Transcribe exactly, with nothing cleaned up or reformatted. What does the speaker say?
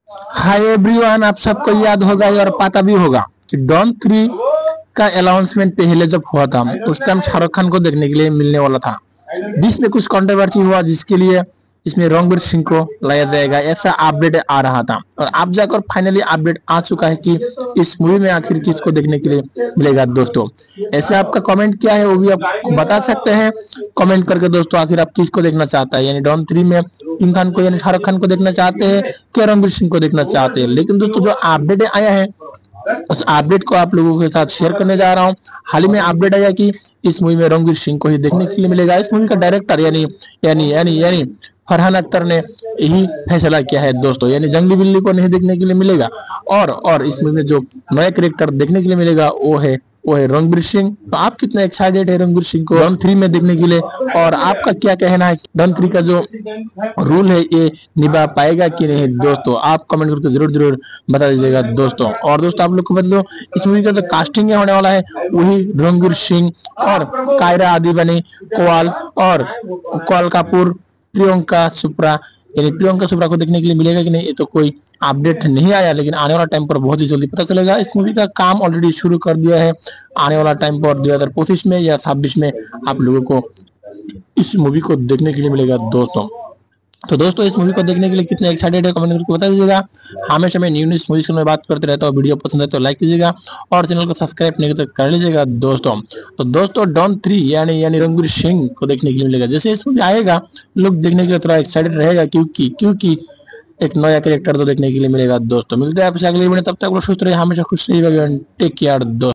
Hi everyone, आप सबको याद होगा और पता भी होगा कि डॉन थ्री का अनाउंसमेंट पहले जब हुआ था उस टाइम शाहरुख खान को देखने के लिए मिलने वाला था। बीच में कुछ कंट्रोवर्सी हुआ जिसके लिए इसमें रणवीर सिंह को लाया जाएगा, ऐसा अपडेट आ रहा था और अब जाकर फाइनली अपडेट आ चुका है कि इस मूवी में आखिर किसको देखने के लिए मिलेगा। दोस्तों ऐसे आपका कमेंट क्या है वो भी आप बता सकते हैं कमेंट करके। दोस्तों आखिर आप किसको देखना चाहता है, यानी डॉन थ्री में किंग खान को यानी शाहरुख खान को देखना चाहते हैं क्या रणवीर सिंह को देखना चाहते हैं। लेकिन दोस्तों जो अपडेट आया है उस अपडेट को आप लोगों के साथ शेयर करने जा रहा हूं। हाल ही में अपडेट आया कि इस मूवी में रणवीर सिंह को ही देखने के लिए मिलेगा। इस मूवी का डायरेक्टर यानी यानी यानी यानी फरहान अख्तर ने यही फैसला किया है दोस्तों, यानी जंगली बिल्ली को नहीं देखने के लिए मिलेगा और और इस मूवी में जो नया कैरेक्टर देखने के लिए मिलेगा वो है वो है रणवीर सिंह। तो आप कितना एक्साइटेड है रणवीर सिंह को डॉन थ्री में देखने के लिए, और आपका क्या कहना है डॉन थ्री का जो रूल है ये निभा पाएगा कि नहीं। दोस्तों आप कमेंट करके जरूर जरूर बता दीजिएगा दोस्तों। और दोस्तों आप लोग को बता दो इस मूवी का जो कास्टिंग होने वाला है वही रणवीर सिंह और कायरा आदिवानी कोवाल और कोवाल कपूर प्रियंका चोपड़ा, यानी प्रियंका चोपड़ा को देखने के लिए मिलेगा कि नहीं ये तो कोई अपडेट नहीं आया, लेकिन आने वाला टाइम पर बहुत ही जल्दी पता चलेगा। इस मूवी का काम ऑलरेडी शुरू कर दिया है, आने वाला टाइम पर दो हजार पच्चीस में या छब्बीस में आप लोगों को इस मूवी को देखने के लिए मिलेगा दोस्तों। तो दोस्तों इस मूवी को देखने के लिए कितने एक्साइटेड है कमेंट करके बता दीजिएगा। हमेशा मैं न्यू न्यूज मूवीज में बात करते रहता हूँ, वीडियो पसंद है तो लाइक कीजिएगा और चैनल को सब्सक्राइब नहीं तो कर लीजिएगा दोस्तों। तो दोस्तों डॉन थ्री यानी यानी रणवीर सिंह को देखने के लिए मिलेगा। जैसे इस मूवी आएगा लोग देखने के लिए थोड़ा एक्साइटेड रहेगा क्योंकि क्योंकि एक नया कैरेक्टर तो देखने के लिए मिलेगा दोस्तों। मिलते हैं आपसे अगली वीडियो, तब तक सुस्त रहिए, हमेशा खुश रहिएगा। टेक केयर दोस्तों।